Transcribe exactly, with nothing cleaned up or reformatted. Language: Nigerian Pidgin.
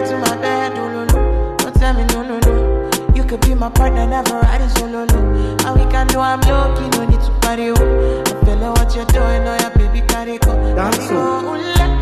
to my bed, oh no no. Don't tell me no no no. You could be my partner, never riding solo no. And we can do I'm lucky, no need to party oh. I feel like what you're doing, oh yeah, baby, carry go. Dance oh.